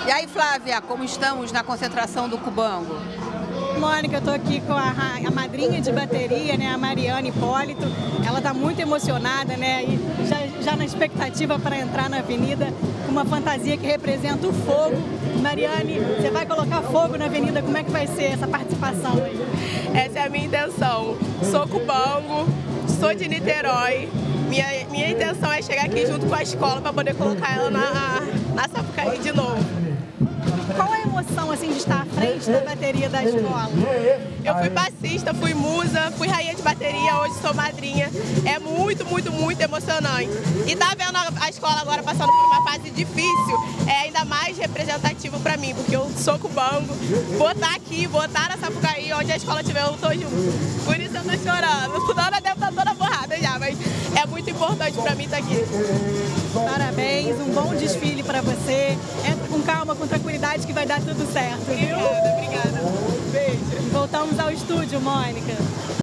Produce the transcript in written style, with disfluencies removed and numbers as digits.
E aí, Flávia, como estamos na concentração do Cubango? Mônica, eu estou aqui com a madrinha de bateria, né, a Mariana Hipólito. Ela está muito emocionada, né, e já na expectativa para entrar na avenida com uma fantasia que representa o fogo. Mariane, você vai colocar fogo na avenida, como é que vai ser essa participação aí? Essa é a minha intenção. Sou cubango, sou de Niterói. Minha intenção é chegar aqui junto com a escola para poder colocar ela na Sapucaí de novo. Qual a emoção assim, de estar à frente da bateria da escola? Eu fui passista, fui musa, fui rainha de bateria, hoje sou madrinha. É muito, muito, muito emocionante. E tá vendo a escola agora passando por uma fase difícil, é ainda mais representativo para mim, porque eu sou cubango. Vou estar aqui, vou estar na Sapucaí, onde a escola estiver, eu tô junto. Por isso eu tô chorando. Toda hora deve estar toda borrada já, mas é muito importante para mim estar aqui. Parabéns, um bom desfile para você. Entra com calma, com tranquilidade que vai dar tudo certo, viu? Obrigada, obrigada. Beijo. Voltamos ao estúdio, Mônica.